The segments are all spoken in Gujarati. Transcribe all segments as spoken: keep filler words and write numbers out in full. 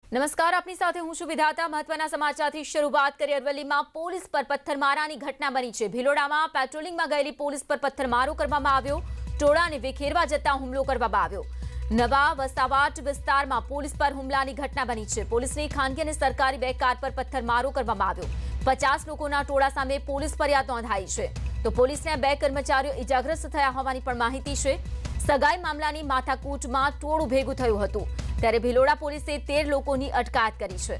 નમસ્કાર, આપની સાથે હું છું વિધાતા। મહત્વના સમાચારથી શરૂઆત કરીએ। અરવલ્લીમાં પોલીસ પર પથ્થરમારાની ઘટના બની છે। ભિલોડામાં પેટ્રોલિંગમાં ગયેલી પોલીસ પર પથ્થરમારો કરવામાં આવ્યો। ટોળાને વિખેરવા જતા હુમલો કરવામાં આવ્યો। નવા વસાવાટ વિસ્તારમાં પોલીસ પર હુમલાની ઘટના બની છે। પોલીસની ખાનગી અને સરકારી બે કાર પર પથ્થરમારો કરવામાં આવ્યો। પચાસ લોકોના ટોળા સામે પોલીસ ફરિયાદ નોંધાઈ છે, તો પોલીસના બે કર્મચારીઓ ઇજાગ્રસ્ત થયા હોવાની પણ માહિતી છે। સગાઈ મામલાની માથાકૂટમાં ટોળું ભેગું થયું હતું, ત્યારે ભિલોડા પોલીસે તેર લોકોની અટકાયત કરી છે।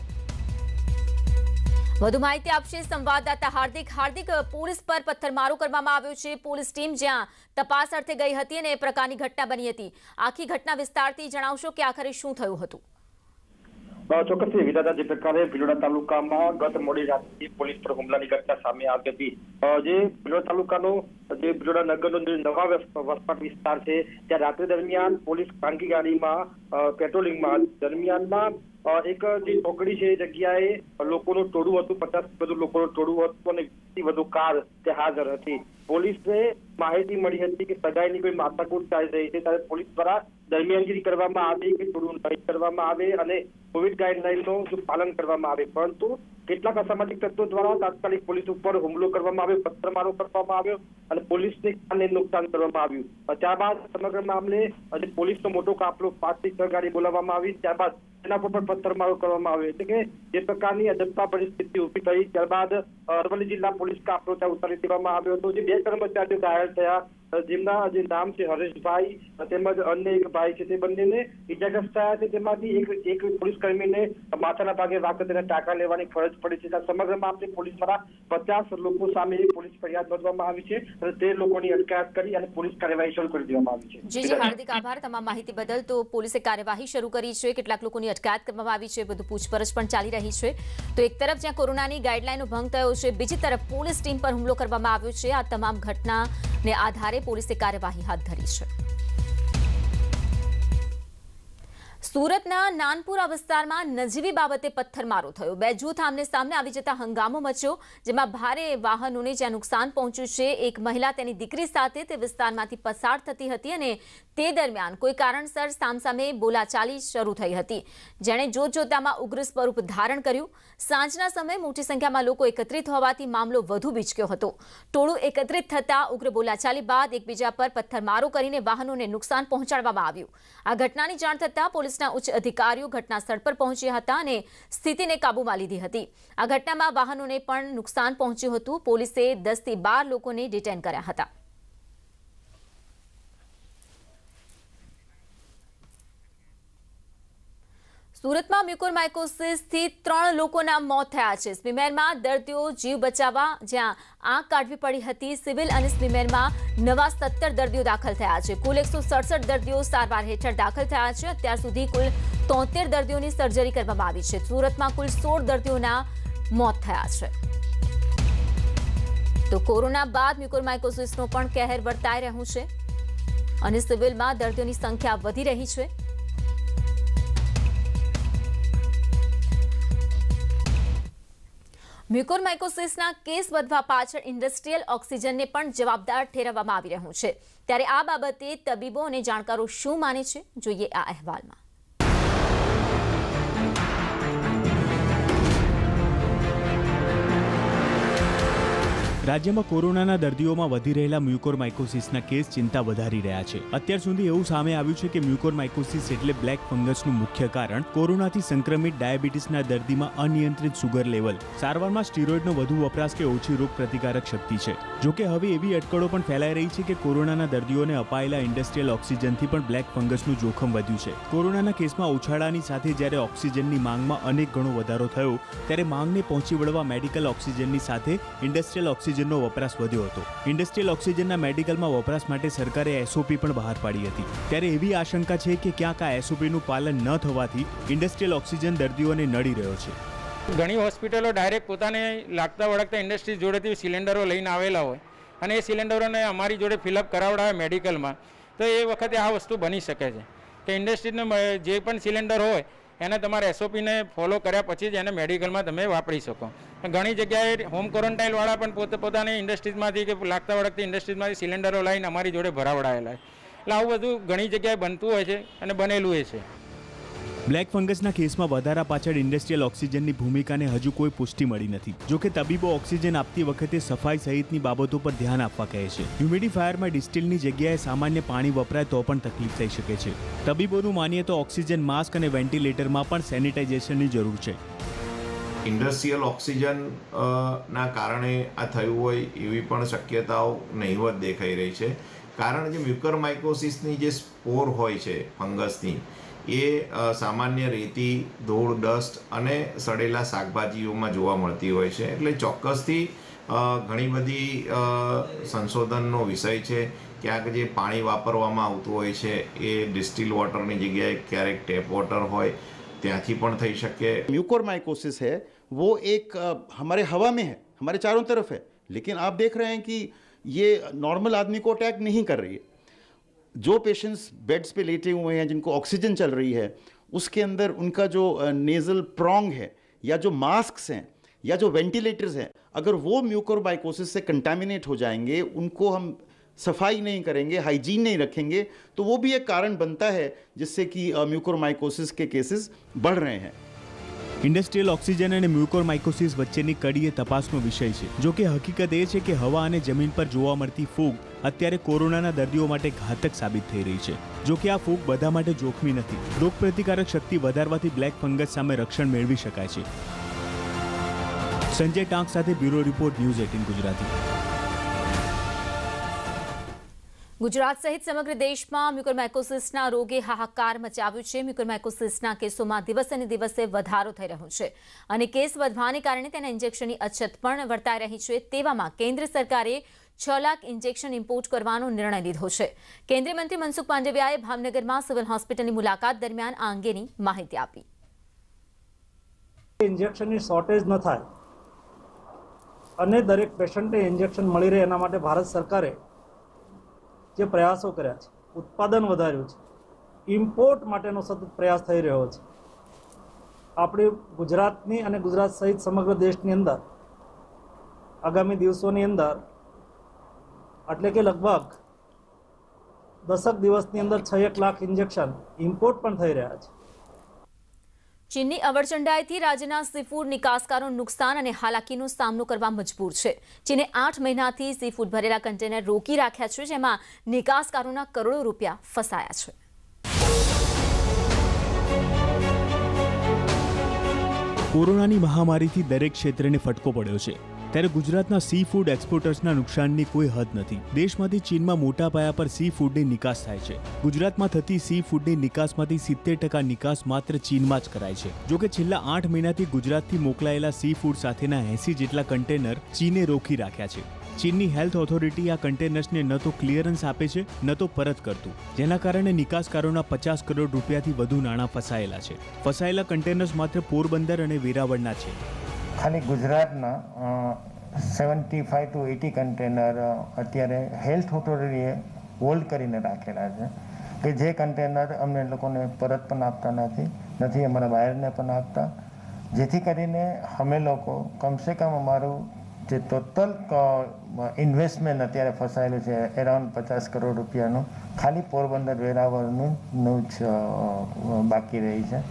વધુ માહિતી આપશે સંવાદદાતા હાર્દિક। હાર્દિક, પોલીસ પર પથ્થરમારો કરવામાં આવ્યો છે। પોલીસ ટીમ જ્યાં તપાસ અર્થે ગઈ હતી અને એ પ્રકારની ઘટના બની હતી, આખી ઘટના વિસ્તારથી જણાવશો કે આખરે શું થયું હતું? ચોક્કસથી વિધાતા, જે પ્રકારે ભિલોડા તાલુકામાં ગત મોડી રાતથી પોલીસ પર હુમલાની ઘટના સામે આવી હતી। જે ભિલોડા તાલુકાનો જે ભિલોડા નગરનો નવા વસવાટ વિસ્તાર છે, ત્યાં રાત્રિ દરમિયાન પોલીસ ખાનગી ગાડીમાં પેટ્રોલિંગમાં દરમિયાનમાં એક જે ચોકડી છે એ જગ્યાએ લોકોનું ટોળું હતું, પચાસ વધુ લોકોનું ટોળું હતું અને વીસથી વધુ કાર તે હાજર હતી। પોલીસને માહિતી મળી હતી કે સગાઈની કોઈ માથાકૂટ ચાલી રહી છે, ત્યારે પોલીસ દ્વારા દરમિયાનગીરી કરવામાં આવી કે ટોળું નહીં કરવામાં આવે અને કોવિડ ગાઈડલાઈનનું પાલન કરવામાં આવે, પરંતુ કેટલાક અસામાજિક તત્વો દ્વારા તાત્કાલિક પોલીસ ઉપર હુમલો કરવામાં આવ્યો, પથ્થરમારો કરવામાં આવ્યો અને પોલીસને જાનને નુકસાન કરવામાં આવ્યું। ત્યારબાદ સમગ્ર મામલે પોલીસનો મોટો કાફલો પાંચ થી છ ગાડી બોલાવવામાં આવી, ત્યારબાદ તેના પર પણ પથ્થરમારો કરવામાં આવ્યો। એટલે કે જે પ્રકારની અજંતા પરિસ્થિતિ ઉભી થઈ, ત્યારબાદ અરવલ્લી જિલ્લા પોલીસ કાફલો ત્યાં ઉતારી દેવામાં આવ્યો હતો। જે બે કર્મચારીઓ ઘાયલ થયા, જેમના જે નામ છે હરેશભાઈ તેમજ અન્ય એક ભાઈ છે, તે બંનેને ઇજાગ્રસ્ત થયા છે। તેમાંથી એક એક પોલીસ કર્મીને માથાના ભાગે વાગતા તેને ટાંકા લેવાની ફરજ પડી છે। સમગ્ર મામલે પોલીસ દ્વારા પચાસ લોકો સામે પોલીસ ફરિયાદ નોંધવામાં આવી છે અને તેર લોકોની અટકાયત કરી અને પોલીસ કાર્યવાહી શરૂ કરી દેવામાં આવી છે। જી જી હાર્દિક, આભાર તમામ માહિતી બદલ। તો પોલીસે કાર્યવાહી શરૂ કરી છે, કેટલાક લોકોની અટકાયત કરવામાં આવી છે, બધું પૂછપરછ પણ ચાલી રહી છે। તો એક તરફ જ્યાં કોરોનાની ગાઈડલાઈનનો ભંગ થયો છે, બીજી તરફ પોલીસ ટીમ પર હુમલો કરવામાં આવ્યો છે। આ તમામ ઘટનાને આધારે પોલીસે કાર્યવાહી હાથ ધરી છે। સુરતના નાનપુરા વિસ્તારમાં નજીવી બાબતે પથ્થરમારો થયો। બે જૂથ આમને સામને આવી જતા હંગામો મચ્યો, જેમાં ભારે વાહનોને જ્યાં નુકસાન પહોંચ્યું છે। એક મહિલા તેની દીકરી સાથે તે વિસ્તારમાંથી પસાર થતી હતી અને તે દરમિયાન કોઈ કારણસર સામસામે બોલાચાલી શરૂ થઈ હતી, જેણે જોતજોતામાં ઉગ્ર સ્વરૂપ ધારણ કર્યું। સાંજના સમયે મોટી સંખ્યામાં લોકો એકત્રિત હોવાથી મામલો વધુ બીચક્યો હતો। ટોળું એકત્રિત થતા ઉગ્ર બોલાચાલી બાદ એકબીજા પર પથ્થરમારો કરીને વાહનોને નુકસાન પહોંચાડવામાં આવ્યું। આ ઘટનાની જાણ થતાં પોલીસના ઉચ્ચ અધિકારીઓ ઘટના સ્થળ પર પહોંચ્યા હતા અને સ્થિતિને કાબૂમાં લીધી હતી। આ ઘટનામાં વાહનોને પણ નુકસાન પહોંચ્યું હતું। પોલીસે દસ થી બાર લોકોને ડિટેન કર્યા હતા। સુરતમાં મ્યુકોરમાઇકોસિસથી ત્રણ લોકોના મોત થયા છે। સ્મીમેરમાં દર્દીઓ જીવ બચાવવા જ્યાં આંખ કાઢવી પડી હતી, સિવિલ અને સ્મીમેરમાં નવા સત્તર દર્દીઓ દાખલ થયા છે। કુલ એકસો સડસઠ દર્દીઓ સારવાર હેઠળ દાખલ થયા છે। અત્યાર સુધી કુલ તોતેર દર્દીઓની સર્જરી કરવામાં આવી છે। સુરતમાં કુલ સોળ દર્દીઓના મોત થયા છે। તો કોરોના બાદ મ્યુકોરમાઇકોસિસનો પણ કહેર વર્તાઈ રહ્યું છે અને સિવિલમાં દર્દીઓની સંખ્યા વધી રહી છે। મ્યુકોરમાઇકોસિસના કેસ વધવા પાછળ ઇન્ડસ્ટ્રીયલ ઓક્સિજનને પણ જવાબદાર ઠેરવવામાં આવી રહ્યું છે। ત્યારે આ બાબતે તબીબો અને જાણકારો શું માને છે, જોઈએ આ અહેવાલમાં। રાજ્યમાં કોરોનાના દર્દીઓમાં વધી રહેલા મ્યુકોરમાઇકોસિસના કેસ ચિંતા વધારી રહ્યા છે। અત્યાર સુધી એવું સામે આવ્યું છે કે મ્યુકોરમાઇકોસિસ એટલે બ્લેક ફંગસનું મુખ્ય કારણ કોરોનાથી સંક્રમિત ડાયાબિટીસના દર્દીમાં અનિયંત્રિત સુગર લેવલ, સારવારમાં સ્ટીરોઇડનો વધુ વપરાશ કે ઓછી રોગ પ્રતિકારક શક્તિ છે। જોકે હવે એવી અટકળો પણ ફેલાઈ રહી છે કે કોરોનાના દર્દીઓને અપાયેલા ઇન્ડસ્ટ્રીયલ ઓક્સિજનથી પણ બ્લેક ફંગસનું જોખમ વધ્યું છે। કોરોનાના કેસમાં ઉછાળાની સાથે જ્યારે ઓક્સિજનની માંગમાં અનેક ગણો વધારો થયો, ત્યારે માંગને પહોંચી વળવા મેડિકલ ઓક્સિજનની સાથે ઇન્ડસ્ટ્રીયલ ઓક્સિજન નો વપરાશ વધ્યો હતો। ઇન્ડસ્ટ્રીયલ ઓક્સિજનના મેડિકલમાં વપરાશ માટે સરકારે એસઓપી પણ બહાર પાડી હતી। ત્યારે એવી આશંકા છે કે ક્યાંક આ એસઓપીનું પાલન ન થવાથી ઇન્ડસ્ટ્રીયલ ઓક્સિજન દર્દીઓને નડી રહ્યો છે। ઘણી હોસ્પિટલો ડાયરેક્ટ પોતાને લાગતા વળગતા ઇન્ડસ્ટ્રી જોડેથી સિલિન્ડરો લઈને આવેલા હોય અને એ સિલિન્ડરોને અમારી જોડે ફિલઅપ કરાવડાવે મેડિકલમાં, તો એ વખતે આ વસ્તુ બની શકે છે કે ઇન્ડસ્ટ્રીનો જે પણ સિલિન્ડર હોય એને તમારે એસઓપીને ફોલો કર્યા પછી જ એને મેડિકલમાં તમે વાપરી શકો। ઘણી જગ્યાએ હોમ ક્વોરન્ટાઇનવાળા પણ પોતે પોતાની ઇન્ડસ્ટ્રીઝમાંથી કે લાગતા વળગતી ઇન્ડસ્ટ્રીઝમાંથી સિલિન્ડરો લઈને અમારી જોડે ભરાવડાયેલા છે। એટલે આવું બધું ઘણી જગ્યાએ બનતું હોય છે અને બનેલું હોય છે। બ્લેક ફંગસના કેસમાં વધારા પાછળ ઇન્ડસ્ટ્રીયલ ઓક્સિજનની ભૂમિકાને હજુ કોઈ પુષ્ટિ મળી નથી. જો કે તબીબો ઓક્સિજન આપતી વખતે સફાઈ સહિતની બાબતો પર ધ્યાન આપવા કહે છે. હ્યુમિડિફાયરમાં ડિસ્ટિલની જગ્યાએ સામાન્ય પાણી વપરાય તો પણ તકલીફ થઈ શકે છે. તબીબોનું માનીએ તો ઓક્સિજન માસ્ક અને વેન્ટિલેટરમાં પણ સેનિટાઇઝેશનની જરૂર છે. ઇન્ડસ્ટ્રીયલ ઓક્સિજન ના કારણે આ થયું હોય એવી પણ શક્યતાઓ નહીવત દેખાઈ રહી છે. કારણ જે મ્યુકોરમાઇકોસિસની જે સ્પોર હોય છે ફંગસની, એ સામાન્ય રેતી, ધૂળ, ડસ્ટ અને સડેલા શાકભાજીઓમાં જોવા મળતી હોય છે. એટલે ચોક્કસથી ઘણી બધી સંશોધનનો વિષય છે. ક્યાંક જે પાણી વાપરવામાં આવતું હોય છે એ ડિસ્ટિલ વોટરની જગ્યાએ ક્યારેક ટેપ વોટર હોય, ત્યાંથી પણ થઈ શકે. म्यूकोरमाइकोसिस है वो एक हमारे हवा में है, हमारे चारों तरफ है, लेकिन आप देख रहे हैं कि ये नॉर्मल आदमी को अटैक नहीं कर रही है. जो पेशेंट्स बेड्स पे लेटे हुए हैं जिनको ऑक्सीजन चल रही है, उसके अंदर उनका जो नेजल प्रोंग है या जो मास्क्स हैं या जो वेंटिलेटर्स हैं, अगर वो म्यूकोरमाइकोसिस से कंटामिनेट हो जाएंगे, उनको हम सफाई नहीं करेंगे, हाइजीन नहीं रखेंगे, तो वो भी एक कारण बनता है जिससे कि म्यूकोरमाइकोसिस के केसेस बढ़ रहे हैं. ઇન્ડસ્ટ્રીયલ ઓક્સિજન અને મ્યુકોરમાઇકોસિસ વચ્ચેની કડી એ તપાસનો વિષય છે. જો કે હકીકત એ છે કે હવા અને જમીન પર જોવા મળતી ફૂગ અત્યારે કોરોનાના દર્દીઓ માટે ઘાતક સાબિત થઈ રહી છે. જો કે આ ફૂગ બધા માટે જોખમી નથી. રોગપ્રતિકારક શક્તિ વધારવાથી બ્લેક ફંગસ સામે રક્ષણ મેળવી શકાય છે. સંજય ટાંક સાથે bureau report, news eighteen Gujarati. Gujarat સહિત સમગ્ર દેશમાં મ્યુકોરમાઇકોસિસના રોગે હાહાકાર મચાવ્યો છે. મ્યુકોરમાઇકોસિસના કેસોમાં દિવસે ને દિવસે વધારો થઈ રહ્યો છે અને કેસ વધવાને કારણે તેના ઇન્જેક્શનની અછત પણ વર્તાઈ રહી છે. તેવામાં કેન્દ્ર સરકારે છ લાખ ઇન્જેક્શન ઇમ્પોર્ટ કરવાનો નિર્ણય લીધો છે. કેન્દ્રીય મંત્રી મનસુખ માંડવિયાએ ભાવનગરમાં સિવિલ હોસ્પિટલની મુલાકાત દરમિયાન આ અંગેની માહિતી આપી. ઇન્જેક્શનની શોર્ટેજ ન થાય અને દરેક પેશન્ટને ઇન્જેક્શન મળી રહે એના માટે ભારત સરકારે જે પ્રયાસો કર્યા છે, ઉત્પાદન વધાર્યું છે, ઇમ્પોર્ટ માટેનો સતત પ્રયાસ થઈ રહ્યો છે. આપણી ગુજરાતની અને ગુજરાત સહિત સમગ્ર દેશની અંદર આગામી દિવસોની અંદર એટલે કે લગભગ દસક દિવસની અંદર છ એક લાખ ઇન્જેક્શન ઇમ્પોર્ટ પણ થઈ રહ્યા છે. ચીનની અવરચંડાઈથી રાજ્યના સીફૂડ નિકાસકારો નુકસાન અને હાલાકીનો સામનો કરવા મજબૂર છે. ચીને આઠ મહિનાથી સીફૂડ ભરેલા કન્ટેનર રોકી રાખ્યા છે, જેમાં નિકાસકારોના કરોડો રૂપિયા ફસાયા છે. કોરોનાની મહામારીથી દરેક ક્ષેત્રને ફટકો પડ્યો છે, ત્યારે ગુજરાતના સી ફૂડ એક્સપોર્ટર્સના નુકસાનની કોઈ હદ નથી. દેશમાંથી ચીનમાં મોટા પાયા પર સી ફૂડની નિકાસ થાય છે. ગુજરાતમાં થતી સી ફૂડની નિકાસમાંથી સિત્તેર ટકા નિકાસ માત્ર ચીનમાં જ કરાય છે. જોકે છેલ્લા આઠ મહિનાથી ગુજરાતથી મોકલાયેલા સી ફૂડ સાથેના એંસી જેટલા કન્ટેનર ચીને રોકી રાખ્યા છે. ચીનની હેલ્થ ઓથોરિટી આ કન્ટેનર્સને ન તો ક્લિયરન્સ આપે છે, ન તો પરત કરતું, જેના કારણે નિકાસકારોના પચાસ કરોડ રૂપિયાથી વધુ નાણાં ફસાયેલા છે. ફસાયેલા કન્ટેનર્સ માત્ર પોરબંદર અને વેરાવળના છે. ખાલી ગુજરાતના seventy five to eighty container અત્યારે હેલ્થ ઓથોરિટીએ હોલ્ડ કરીને રાખેલા છે, કે જે કન્ટેનર અમને લોકોને પરત પણ આપતા નથી નથી અમારા બહારને પણ આપતા, જેથી કરીને અમે લોકો કમસે કમ અમારું જે ટોટલ ઇન્વેસ્ટમેન્ટ અત્યારે ફસાયેલું છે એરાઉન્ડ પચાસ કરોડ રૂપિયાનું ખાલી પોરબંદર વેરાવળનું જ બાકી રહી છે.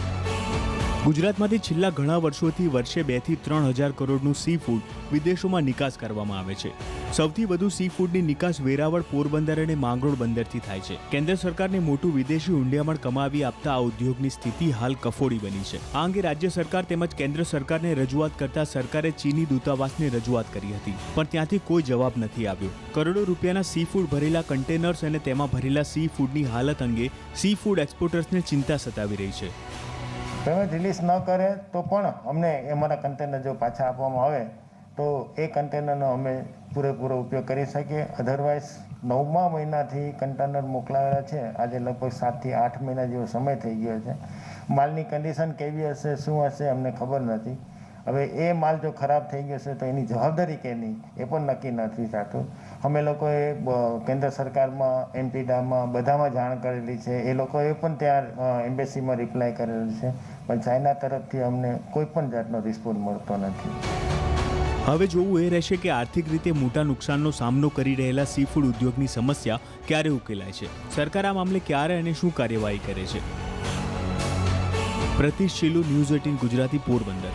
ગુજરાતમાંથી છેલ્લા ઘણા વર્ષોથી વર્ષે બે થી ત્રણ હજાર કરોડનું સી ફૂડ વિદેશોમાં નિકાસ કરવામાં આવે છે. સૌથી વધુ સી ફૂડની નિકાસ વેરાવળ, પોરબંદર અને માંગરોળ બંદરથી થાય છે. કેન્દ્ર સરકારને મોટું વિદેશી ઊંડિયામણ કમાવી આપતા આ ઉદ્યોગની સ્થિતિ હાલ કફોડી બની છે. આ અંગે રાજ્ય સરકાર તેમજ કેન્દ્ર સરકારને રજૂઆત કરતા સરકારે ચીની દૂતાવાસને રજૂઆત કરી હતી, પણ ત્યાંથી કોઈ જવાબ નથી આવ્યો. કરોડો રૂપિયાના સી ફૂડ ભરેલા કન્ટેનર્સ અને તેમાં ભરેલા સી ફૂડની હાલત અંગે સી ફૂડ એક્સપોર્ટર્સને ચિંતા સતાવી રહી છે. પેમેન્ટ રિલીઝ ન કરે તો પણ અમને અમારા કન્ટેનર જો પાછા આપવામાં આવે તો એ કન્ટેનરનો અમે પૂરેપૂરો ઉપયોગ કરી શકીએ. અધરવાઇઝ નવમા મહિનાથી કન્ટેનર મોકલાવેલા છે, આજે લગભગ સાતથી આઠ મહિના જેવો સમય થઈ ગયો છે. માલની કન્ડિશન કેવી હશે, શું હશે અમને ખબર નથી. હવે એ માલ જો ખરાબ થઈ ગયો છે તો એની જવાબદારી કેની એ પણ નક્કી નથી થતું. અમે લોકોએ કેન્દ્ર સરકારમાં, એમપીડામાં બધામાં જાણ કરેલી છે. એ લોકોએ પણ ત્યાં એમ્બેસીમાં રિપ્લાય કરેલું છે, પણ ચાઇના તરફથી અમને કોઈ પણ જાતનો રિસ્પોન્સ મળતો નથી. હવે જોવું એ રહેશે કે આર્થિક રીતે મોટા નુકસાનનો સામનો કરી રહેલા સી ફૂડ ઉદ્યોગની સમસ્યા ક્યારે ઉકેલાય છે. સરકાર આ મામલે ક્યારે અને શું કાર્યવાહી કરે છે. Pratish Shilu, news eighteen Gujarati, Porbandar.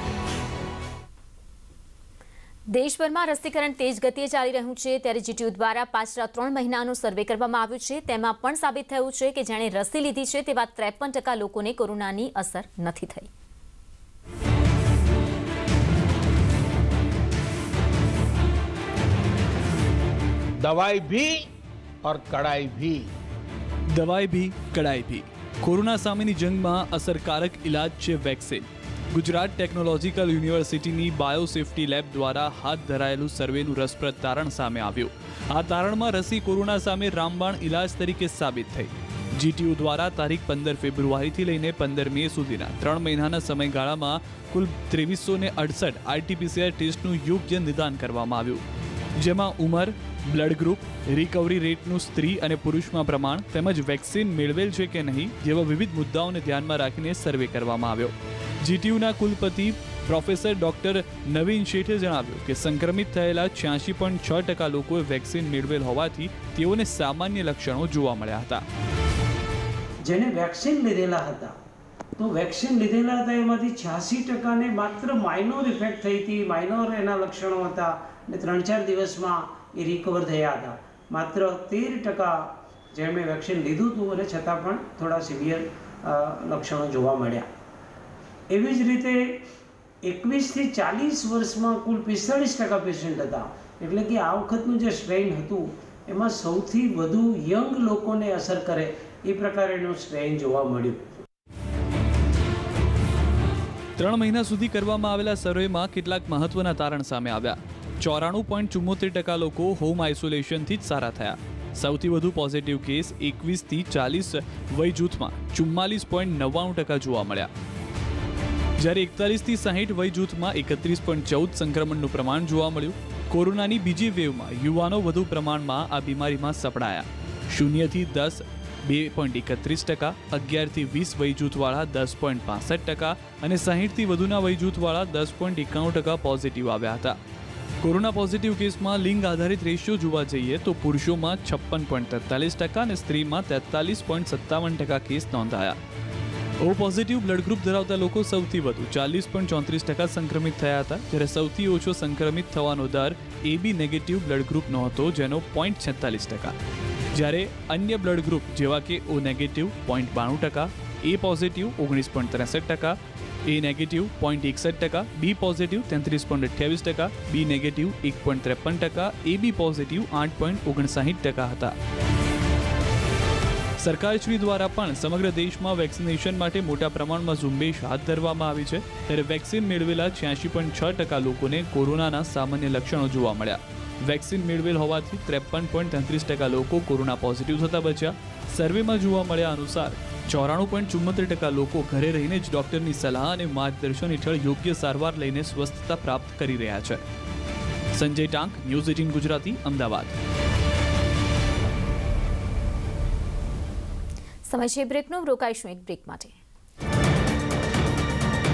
દેશભરમાં રસીકરણ તેજ ગતિએ ચાલી રહ્યું છે, ત્યારે જીટીયુ દ્વારા પાછલા ત્રણ મહિનાનો સર્વે કરવામાં આવ્યો છે. તેમાં પણ સાબિત થયું છે કે જેણે રસી લીધી છે તેવા ત્રેપન ટકા લોકોને કોરોનાની અસર નથી થઈ. દવાઈ ભી और કડાઈ ભી. દવાઈ ભી કડાઈ ભી. કોરોના સામેની જંગમાં અસરકારક ઇલાજ છે વેક્સિન. ગુજરાત ટેકનોલોજીકલ યુનિવર્સિટીની બાયોસેફ્ટી લેબ દ્વારા હાથ ધરાયેલું સર્વેનું રસપ્રદ તારણ સામે આવ્યું. આ તારણમાં રસી કોરોના સામે રામબાણ ઇલાજ તરીકે સાબિત થઈ. જીટીયુ દ્વારા તારીખ પંદર ફેબ્રુઆરીથી લઈને પંદર મે સુધીના ત્રણ મહિનાના સમયગાળામાં કુલ ત્રેવીસો ને અડસઠ આરટીપીસીઆર ટેસ્ટનું યોગ્ય નિદાન કરવામાં આવ્યું, જેમાં ઉંમર, બ્લડ ગ્રુપ, રિકવરી રેટનું સ્ત્રી અને પુરુષમાં પ્રમાણ તેમજ વેક્સિન મેળવેલ છે કે નહીં જેવા વિવિધ મુદ્દાઓને ધ્યાનમાં રાખીને સર્વે કરવામાં આવ્યો. જીટીયુના કુલપતિ પ્રોફેસર ડોક્ટર નવીન શેઠે જણાવ્યું કે સંક્રમિત થયેલા છ્યાસી પોઈન્ટ છ ટકા લોકોએ વેક્સિન મેળવેલ હોવાથી તેઓને સામાન્ય લક્ષણો જોવા મળ્યા હતા. જેને વેક્સિન લીધેલા હતા તો વેક્સિન લીધેલા હતા એમાંથી છ્યાસી ટકાને માત્ર માઇનોર ઇફેક્ટ થઈ હતી, માઇનોર એના લક્ષણો હતા અને ત્રણ ચાર દિવસમાં એ રિકવર થયા હતા. માત્ર તેર ટકા જેમણે વેક્સિન લીધું હતું અને છતાં પણ થોડા સિવિયર લક્ષણો જોવા મળ્યા. એવી જ રીતે એકવીસથી ચાલીસ વર્ષમાં કુલ પિસ્તાળીસ ટકા પેશન્ટ હતા. એટલે કે આ વખતનું જે સ્ટ્રેઇન હતું એમાં સૌથી વધુ યંગ લોકોને અસર કરે એ પ્રકારેનું સ્ટ્રેઇન જોવા મળ્યું. ત્રણ મહિના સુધી કરવામાં આવેલા સર્વેમાં કેટલાક મહત્વના તારણ સામે આવ્યા. ચોરાણું પોઈન્ટ ચુમ્મોતેર ટકા લોકો હોમ આઇસોલેશનથી જ સારા થયા. સૌથી વધુ પોઝિટિવ કેસ એકવીસથી ચાલીસ વય જૂથમાં ચુમ્માલીસ પોઈન્ટ નવ્વાણું ટકા જોવા મળ્યા, જ્યારે એકતાલીસથી સાહીઠ વય જૂથમાં એકત્રીસ પોઈન્ટ ચૌદ સંક્રમણનું પ્રમાણ જોવા મળ્યું. કોરોનાની બીજી વેવમાં યુવાનો વધુ પ્રમાણમાં આ બીમારીમાં સપડાયા. શૂન્યથી દસ બે પોઈન્ટ એકત્રીસ ટકા, અગિયારથી વીસ વય જૂથવાળા દસ પોઈન્ટ પાસઠ ટકા અને સાહીઠથી વધુના વય જૂથવાળા દસ પોઈન્ટ એકાણું ટકા પોઝિટિવ આવ્યા હતા. કોરોના પોઝિટિવ કેસમાં લિંગ આધારિત રેશિયો જોવા જઈએ તો પુરુષોમાં છપ્પન પોઈન્ટ તેતાલીસ ટકા અને સ્ત્રીમાં તેતાલીસ પોઈન્ટ સત્તાવન ટકા કેસ નોંધાયા. ઓ પોઝિટિવ બ્લડ ગ્રુપ ધરાવતા લોકો સૌથી વધુ ચાલીસ પોઈન્ટ ચોત્રીસ ટકા સંક્રમિત થયા હતા, જ્યારે સૌથી ઓછો સંક્રમિત થવાનો દર એબી નેગેટિવ બ્લડ ગ્રુપનો હતો, જેનો પોઈન્ટ છેતાલીસ ટકા, જ્યારે અન્ય બ્લડ ગ્રુપ જેવા કે ઓ નેગેટિવ પોઈન્ટ બાણું ટકા, એ પોઝિટિવ ઓગણીસ પોઈન્ટ ત્રેસઠ ટકા, એ નેગેટિવ પોઈન્ટ એકસઠ ટકા, બી પોઝિટિવ તેત્રીસ પોઈન્ટ અઠ્યાવીસ ટકા, બી નેગેટિવ એક પોઈન્ટ ત્રેપન ટકા, એ બી પોઝિટિવ આઠ પોઈન્ટ ઓગણસાઠ ટકા હતા. સરકારશ્રી દ્વારા પણ સમગ્ર દેશમાં વેક્સિનેશન માટે મોટા પ્રમાણમાં ઝુંબેશ હાથ ધરવામાં આવી છે, ત્યારે વેક્સિન મેળવેલા છ્યાસી પોઈન્ટ છ ટકા લોકોને કોરોનાના સામાન્ય લક્ષણો જોવા મળ્યા. વેક્સિન મેળવેલ હોવાથી ત્રેપન પોઈન્ટ તેત્રીસ ટકા લોકો કોરોના પોઝિટિવ થતા બચ્યા. સર્વેમાં જોવા મળ્યા અનુસાર ચોરાણું પોઈન્ટ ચુમ્મોતેર ટકા લોકો ઘરે રહીને જ ડોક્ટરની સલાહ અને માર્ગદર્શન હેઠળ યોગ્ય સારવાર લઈને સ્વસ્થતા પ્રાપ્ત કરી રહ્યા છે. Sanjay Tank, news eighteen Gujarati, Ahmedabad. સમય છે બ્રેકનો. રોકાઈશું એક બ્રેક માટે.